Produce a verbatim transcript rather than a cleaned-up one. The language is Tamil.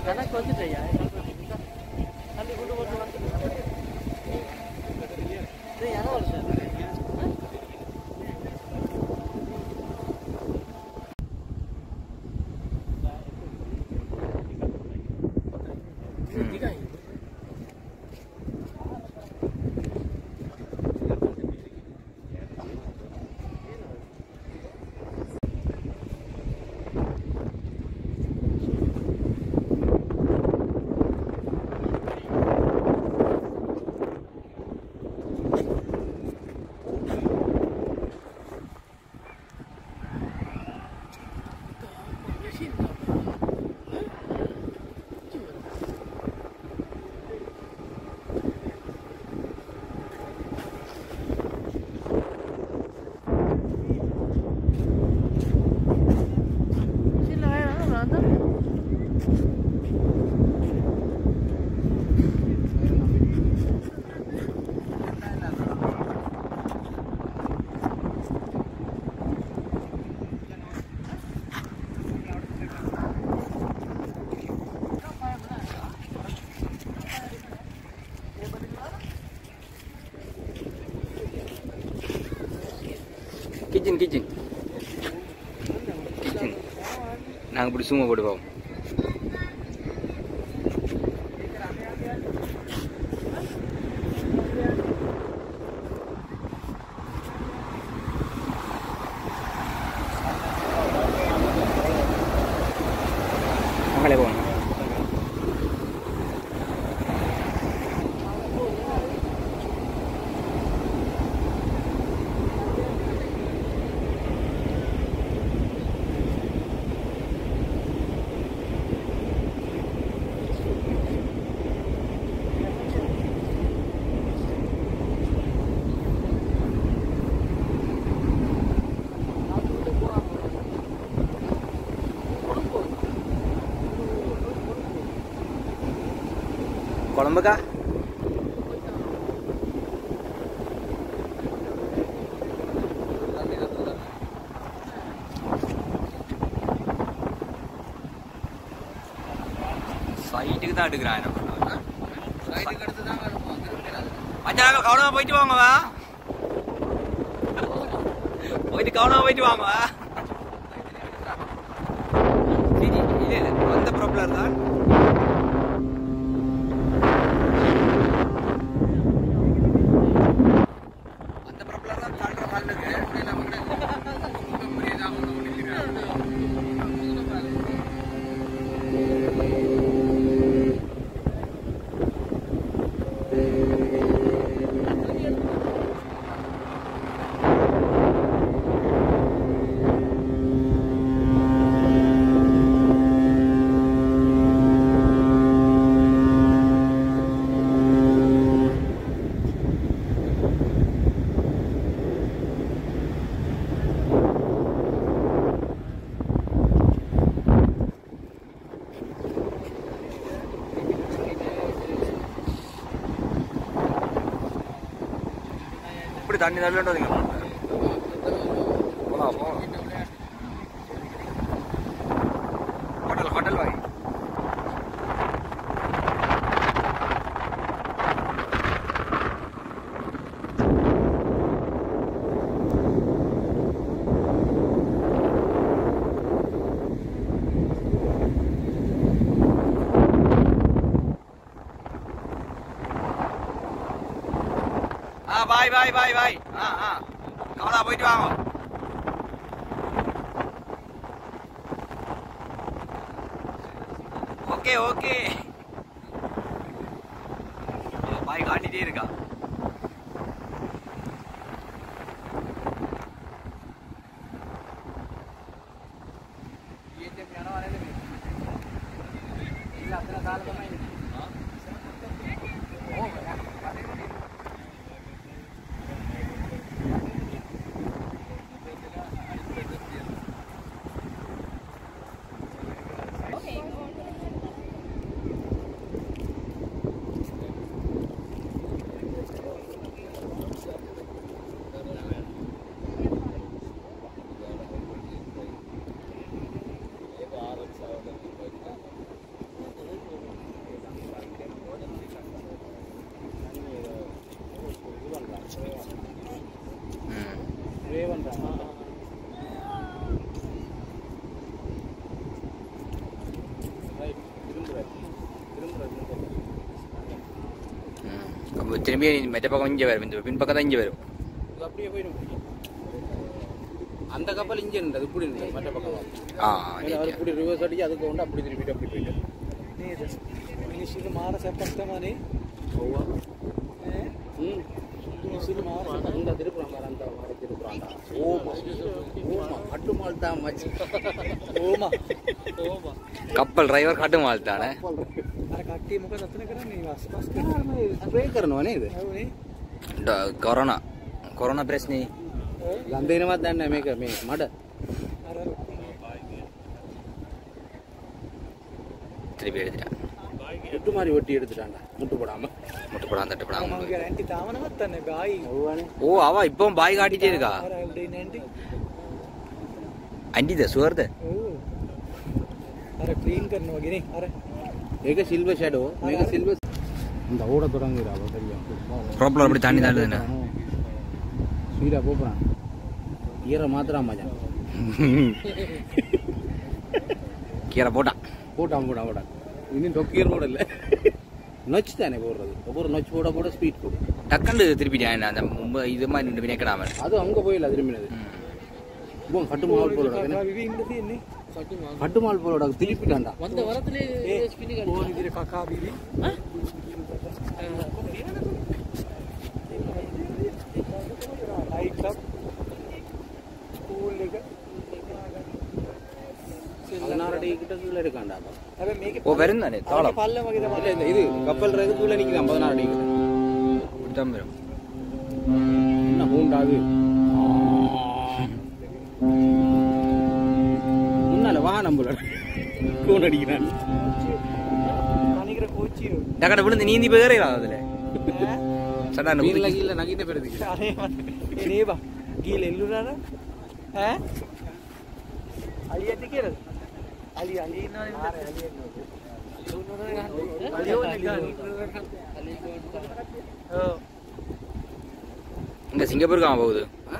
Anak kau tidak ya? Kali dulu waktu waktu itu yang awal sih. Kitchen, kitchen. Kitchen. Nang budi semua bodi bawang. Angkat bawang. Kolombo kah? Side kita ada gerai nak. Side kita tu dah kalau macam nak kau nak pergi bang apa? Pergi kau nak pergi bang apa? Ini ini mana problem kan? தண்ணி நல்ல நீங்க போலாம் போலாம் ஹோட்டல் ஹோட்டல் வாய் Bye bye bye bye. Ah ah. Kau dah pergi bang. Okay okay. Oh, bye गाड़ी दे रहा. ये जब जाना वाले ने. ये अपना साल का नहीं. हाँ. ओ भैया. திரும்பி மெட்ட பக்கம் இங்கே வரும், இந்த பின் பக்கம் தான் இங்கே வரும். இது அப்படியே போயிடும். அந்த கப்பல் இங்கே இருந்தது இப்படி இருந்தது மற்ற பக்கம். ஆ அது இப்படி ரிவர்ஸ் அடிச்சு அதுக்கு கொண்டு அப்படி திருப்பிட்டு அப்படி போயிட்டு මිනිස්සුන්ට මාර සැපක් තමනේ. ඔව්ව. ඈ ம் මිනිස්සුන්ට මාර அந்த திருப்புறாங்க அந்த மாற திருப்புறாங்க. ஓமா ஓமா கட்டு மால் தான் மச்சி. ඕම ඕම கப்பல் டிரைவர் காட்டு மால்தானே. අර කට්ටිය මොකද අතන කරන්නේ? වස් වස් කරන්නේ. ஸ்ப்ரே කරනවා නේද? ඇහුනේ. கொரோனா கொரோனா பிரச்சனை ගන්දේනවත් දන්නේ නැහැ මේක මේ මඩ. අර திருப்பி எடுத்துட்டான். முட்டு மாதிரி வெட்டி எடுத்துட்டாங்க முட்டு போடாம. முட்டு போடாம தட்டு போடாம. මම කියලා ඇන්ටි තාම නවත්තන්නේ බායි. ඔව්වනේ. ஓ அவ இப்பவும் பாய் காட்டிட்டே இருக்கா. අර උඩින් ඇන්ටි. அண்டித சுவர்ද. ඔව්. අර ක්ලීන් කරනවා ගෙනේ. අර මේක සිල්වර් ෂැඩෝ මේක සිල්වර් இந்த ஓட தொடங்குறா தெரியும். ப்ராப்ளம் அப்படி தண்ணி தாண்டுதுண்ணே. ஸ்பீடா போறான். ஈர மாத்திரா மச்சான். கீரை போட்டான். போட்டான் போட்டான் போட்டான். இன்னும் டொக்கியர் போட இல்லை. நொச்சு தானே போடுறது. ஒவ்வொரு நொச்சு போட போட ஸ்பீட் போடும். டக்குன்னு திருப்பிட்டேன் அந்த மும்பை இது மாதிரி நின்று பிணைக்கடாம. அது அங்கே போயில திரும்பினது. இப்போ கட்டுமால் போலோட විවි ඉන්න තියෙන්නේ. கட்டுமால் போலோட திருப்பிட்டான்டா. වන්ද වරතලේ ස්පිනි ගන්න. ඕන විදිහට කකා විවි. ඈ? ලයිට් අප් ස්කූල් එක பதினாறு அடி கிட்ட கீழே இருக்காண்டா. හැබැයි මේකේ ஓ வருந்தானே தாளம். පල්ලම වගේ තමයි. இல்ல இது கப்பல் ரகு கீழே நிக்கிறான் பதினாறு அடி கிட்ட. இப்படித்தான் வரும். என்ன ஹூண்டாது. முன்னால வாகனம் போல கோன் அடிக்கிறான். අනිකර කෝච්චිය. டக்கட விழுந்து நீந்தி போய் ஏறிடலாம் அதுல. ඈ? சடான வீல்ல கீழே நகிட்ட பெருது. අනේ මට එනේ බා. ගිහලා එල්ලුණා නම් ඈ? අලියද කියලාද? අලිය අලිය ඉන්නවනේ. ආර අලිය ඉන්නවා. අලිය ඔව්. இங்க சிங்கப்பூருக்கு அவன் போகுது.